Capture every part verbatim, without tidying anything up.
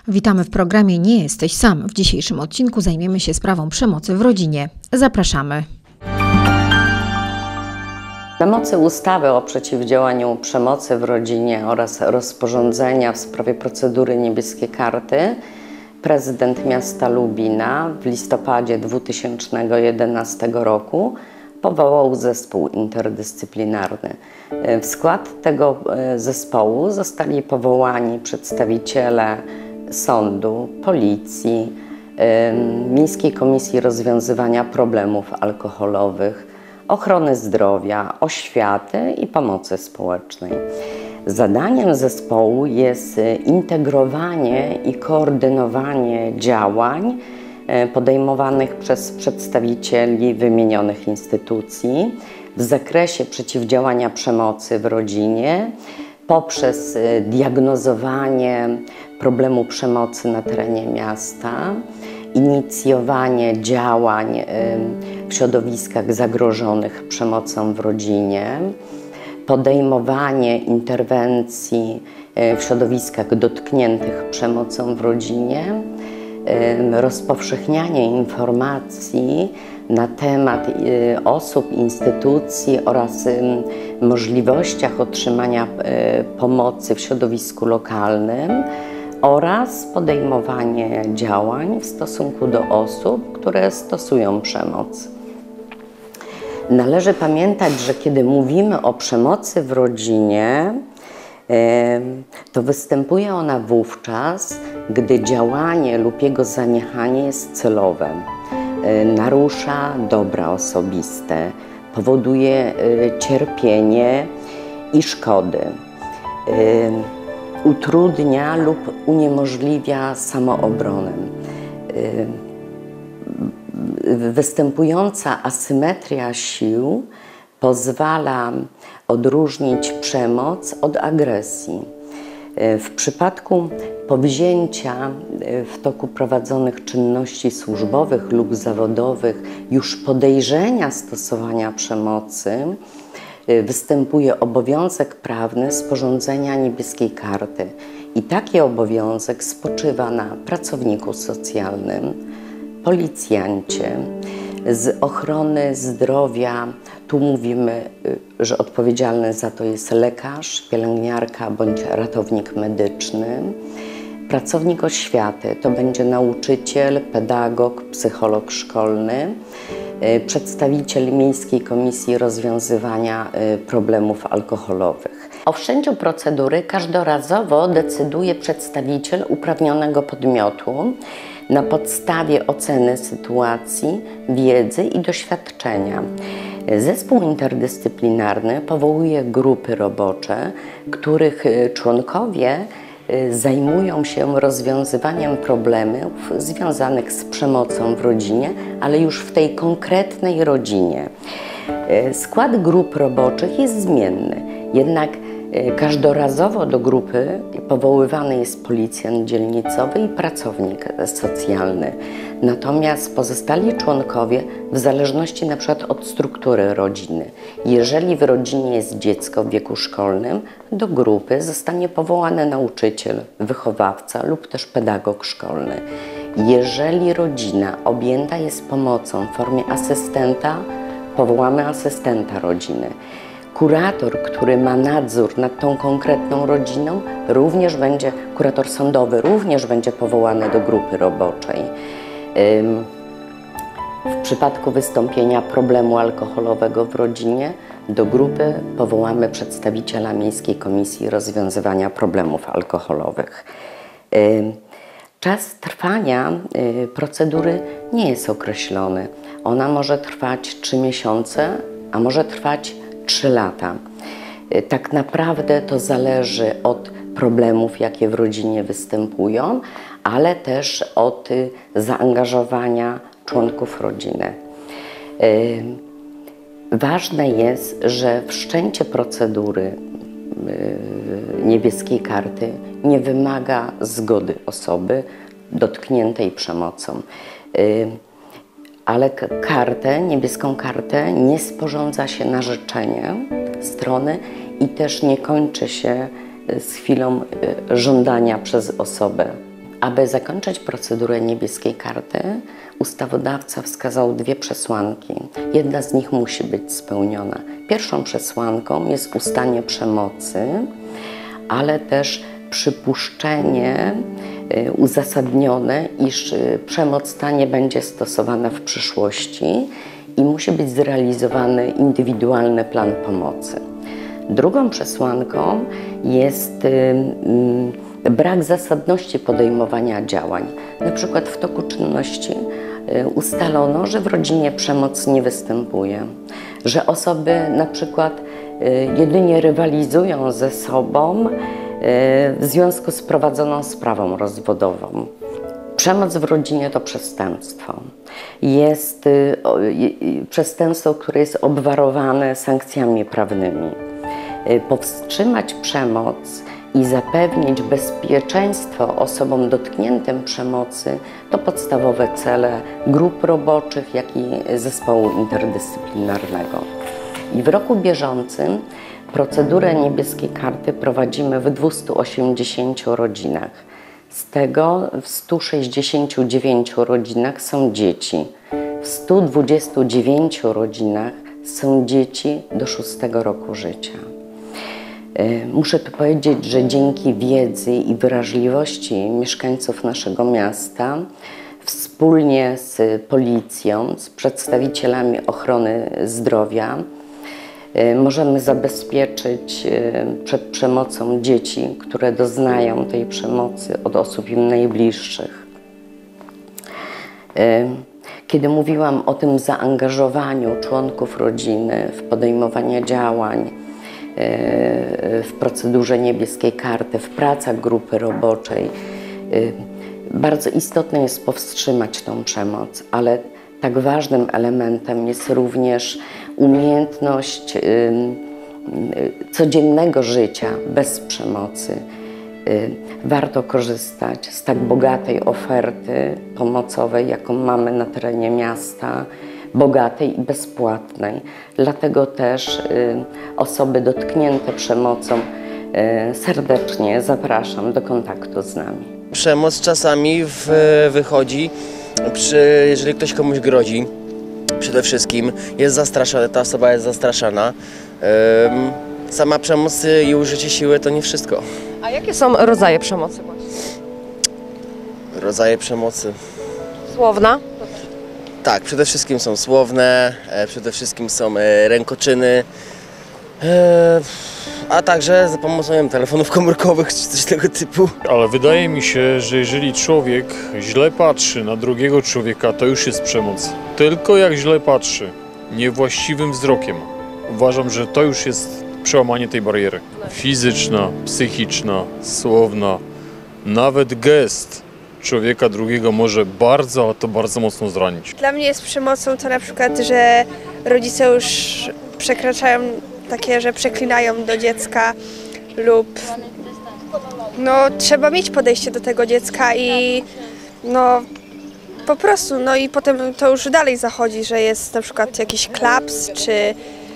Witamy w programie Nie jesteś sam. W dzisiejszym odcinku zajmiemy się sprawą przemocy w rodzinie. Zapraszamy. Na mocy ustawy o przeciwdziałaniu przemocy w rodzinie oraz rozporządzenia w sprawie procedury Niebieskie Karty prezydent miasta Lubina w listopadzie dwa tysiące jedenastego roku powołał zespół interdyscyplinarny. W skład tego zespołu zostali powołani przedstawiciele sądu, policji, Miejskiej Komisji Rozwiązywania Problemów Alkoholowych, ochrony zdrowia, oświaty i pomocy społecznej. Zadaniem zespołu jest integrowanie i koordynowanie działań podejmowanych przez przedstawicieli wymienionych instytucji w zakresie przeciwdziałania przemocy w rodzinie poprzez diagnozowanie problemu przemocy na terenie miasta, inicjowanie działań w środowiskach zagrożonych przemocą w rodzinie, podejmowanie interwencji w środowiskach dotkniętych przemocą w rodzinie, rozpowszechnianie informacji na temat osób, instytucji oraz możliwościach otrzymania pomocy w środowisku lokalnym oraz podejmowanie działań w stosunku do osób, które stosują przemoc. Należy pamiętać, że kiedy mówimy o przemocy w rodzinie, to występuje ona wówczas, gdy działanie lub jego zaniechanie jest celowe, narusza dobra osobiste, powoduje cierpienie i szkody, utrudnia lub uniemożliwia samoobronę. Występująca asymetria sił pozwala odróżnić przemoc od agresji. W przypadku powzięcia w toku prowadzonych czynności służbowych lub zawodowych już podejrzenia stosowania przemocy występuje obowiązek prawny sporządzenia Niebieskiej Karty i taki obowiązek spoczywa na pracowniku socjalnym, policjancie, z ochrony zdrowia. Tu mówimy, że odpowiedzialny za to jest lekarz, pielęgniarka bądź ratownik medyczny. Pracownik oświaty to będzie nauczyciel, pedagog, psycholog szkolny, przedstawiciel Miejskiej Komisji Rozwiązywania Problemów Alkoholowych. O wszczęciu procedury każdorazowo decyduje przedstawiciel uprawnionego podmiotu na podstawie oceny sytuacji, wiedzy i doświadczenia. Zespół interdyscyplinarny powołuje grupy robocze, których członkowie zajmują się rozwiązywaniem problemów związanych z przemocą w rodzinie, ale już w tej konkretnej rodzinie. Skład grup roboczych jest zmienny, jednak każdorazowo do grupy powoływany jest policjant dzielnicowy i pracownik socjalny. Natomiast pozostali członkowie w zależności na przykład od struktury rodziny. Jeżeli w rodzinie jest dziecko w wieku szkolnym, do grupy zostanie powołany nauczyciel, wychowawca lub też pedagog szkolny. Jeżeli rodzina objęta jest pomocą w formie asystenta, powołamy asystenta rodziny. Kurator, który ma nadzór nad tą konkretną rodziną, również będzie, kurator sądowy również będzie powołany do grupy roboczej. W przypadku wystąpienia problemu alkoholowego w rodzinie do grupy powołamy przedstawiciela Miejskiej Komisji Rozwiązywania Problemów Alkoholowych. Czas trwania procedury nie jest określony. Ona może trwać trzy miesiące, a może trwać trzy lata. Tak naprawdę to zależy od problemów, jakie w rodzinie występują, ale też od zaangażowania członków rodziny. Ważne jest, że wszczęcie procedury Niebieskiej Karty nie wymaga zgody osoby dotkniętej przemocą. Ale kartę, niebieską kartę nie sporządza się na życzenie strony i też nie kończy się z chwilą żądania przez osobę Aby zakończyć procedurę niebieskiej karty, ustawodawca wskazał dwie przesłanki. Jedna z nich musi być spełniona. Pierwszą przesłanką jest ustanie przemocy, ale też przypuszczenie uzasadnione, iż przemoc ta nie będzie stosowana w przyszłości i musi być zrealizowany indywidualny plan pomocy. Drugą przesłanką jest brak zasadności podejmowania działań. Na przykład w toku czynności ustalono, że w rodzinie przemoc nie występuje, że osoby na przykład jedynie rywalizują ze sobą w związku z prowadzoną sprawą rozwodową. Przemoc w rodzinie to przestępstwo. Jest przestępstwo, które jest obwarowane sankcjami prawnymi. Powstrzymać przemoc i zapewnić bezpieczeństwo osobom dotkniętym przemocy to podstawowe cele grup roboczych, jak i zespołu interdyscyplinarnego. I w roku bieżącym procedurę niebieskiej karty prowadzimy w dwustu osiemdziesięciu rodzinach. Z tego w stu sześćdziesięciu dziewięciu rodzinach są dzieci. W stu dwudziestu dziewięciu rodzinach są dzieci do szóstego roku życia. Muszę tu powiedzieć, że dzięki wiedzy i wrażliwości mieszkańców naszego miasta wspólnie z policją, z przedstawicielami ochrony zdrowia możemy zabezpieczyć przed przemocą dzieci, które doznają tej przemocy od osób im najbliższych. Kiedy mówiłam o tym zaangażowaniu członków rodziny w podejmowanie działań, w procedurze niebieskiej karty, w pracach grupy roboczej, bardzo istotne jest powstrzymać tą przemoc, ale tak ważnym elementem jest również umiejętność codziennego życia bez przemocy. Warto korzystać z tak bogatej oferty pomocowej, jaką mamy na terenie miasta, bogatej i bezpłatnej. Dlatego też osoby dotknięte przemocą serdecznie zapraszam do kontaktu z nami. Przemoc czasami w, wychodzi, przy, jeżeli ktoś komuś grozi, przede wszystkim jest zastraszana, ta osoba jest zastraszana. Ym, sama przemoc i użycie siły to nie wszystko. A jakie są rodzaje przemocy właśnie? Rodzaje przemocy? Słowna? Tak, przede wszystkim są słowne, przede wszystkim są rękoczyny, a także za pomocą nie wiem, telefonów komórkowych czy coś tego typu. Ale wydaje mi się, że jeżeli człowiek źle patrzy na drugiego człowieka, to już jest przemoc. Tylko jak źle patrzy, niewłaściwym wzrokiem, uważam, że to już jest przełamanie tej bariery. Fizyczna, psychiczna, słowna, nawet gest człowieka drugiego może bardzo, a to bardzo mocno zranić. Dla mnie jest przemocą to na przykład, że rodzice już przekraczają takie, że przeklinają do dziecka lub no trzeba mieć podejście do tego dziecka i no po prostu, no i potem to już dalej zachodzi, że jest na przykład jakiś klaps czy yy,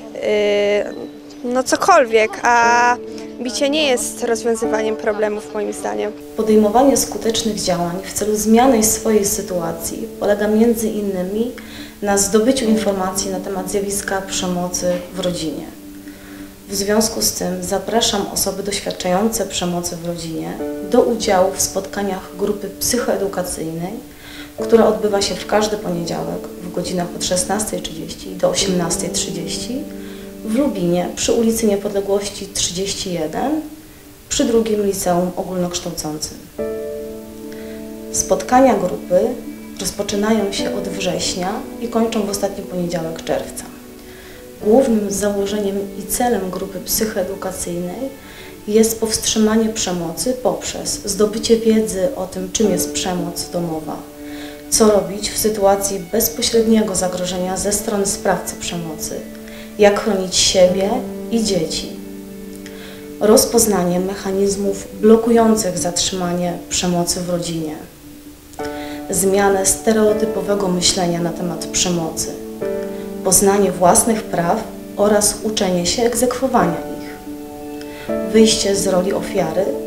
no cokolwiek, a bicie nie jest rozwiązywaniem problemów moim zdaniem. Podejmowanie skutecznych działań w celu zmiany swojej sytuacji polega między innymi na zdobyciu informacji na temat zjawiska przemocy w rodzinie. W związku z tym zapraszam osoby doświadczające przemocy w rodzinie do udziału w spotkaniach grupy psychoedukacyjnej, która odbywa się w każdy poniedziałek w godzinach od szesnastej trzydzieści do osiemnastej trzydzieści w Lubinie przy ulicy Niepodległości trzydzieści jeden przy drugim liceum ogólnokształcącym. Spotkania grupy rozpoczynają się od września i kończą w ostatni poniedziałek czerwca. Głównym założeniem i celem grupy psychoedukacyjnej jest powstrzymanie przemocy poprzez zdobycie wiedzy o tym, czym jest przemoc domowa, co robić w sytuacji bezpośredniego zagrożenia ze strony sprawcy przemocy, jak chronić siebie i dzieci, rozpoznanie mechanizmów blokujących zatrzymanie przemocy w rodzinie, zmianę stereotypowego myślenia na temat przemocy, poznanie własnych praw oraz uczenie się egzekwowania ich, wyjście z roli ofiary,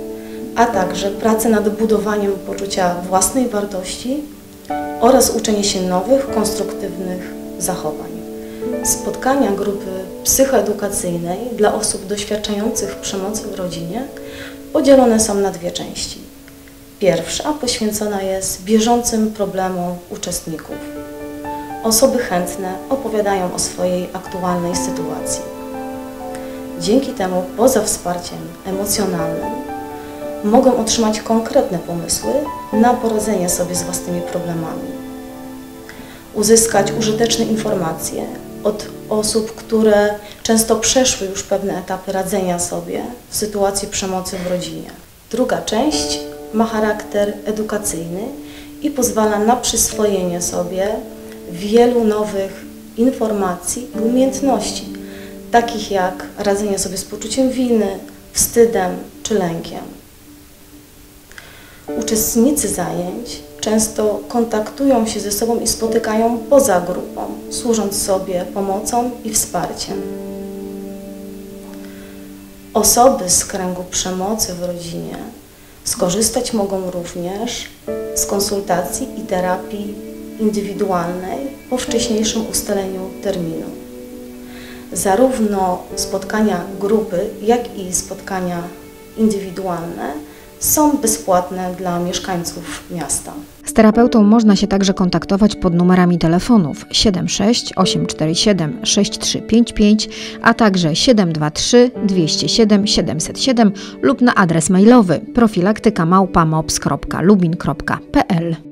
a także pracę nad budowaniem poczucia własnej wartości oraz uczenie się nowych, konstruktywnych zachowań. Spotkania grupy psychoedukacyjnej dla osób doświadczających przemocy w rodzinie podzielone są na dwie części. Pierwsza poświęcona jest bieżącym problemom uczestników. Osoby chętne opowiadają o swojej aktualnej sytuacji. Dzięki temu, poza wsparciem emocjonalnym, mogą otrzymać konkretne pomysły na poradzenie sobie z własnymi problemami. Uzyskać użyteczne informacje od osób, które często przeszły już pewne etapy radzenia sobie w sytuacji przemocy w rodzinie. Druga część ma charakter edukacyjny i pozwala na przyswojenie sobie wielu nowych informacji i umiejętności, takich jak radzenie sobie z poczuciem winy, wstydem czy lękiem. Uczestnicy zajęć często kontaktują się ze sobą i spotykają poza grupą, służąc sobie pomocą i wsparciem. Osoby z kręgu przemocy w rodzinie skorzystać mogą również z konsultacji i terapii indywidualnej po wcześniejszym ustaleniu terminu. Zarówno spotkania grupy, jak i spotkania indywidualne są bezpłatne dla mieszkańców miasta. Z terapeutą można się także kontaktować pod numerami telefonów siedem sześć osiem cztery siedem sześć trzy pięć pięć, a także siedem dwa trzy dwieście siedem siedemset siedem lub na adres mailowy profilaktyka małpa mops kropka lubin kropka p l.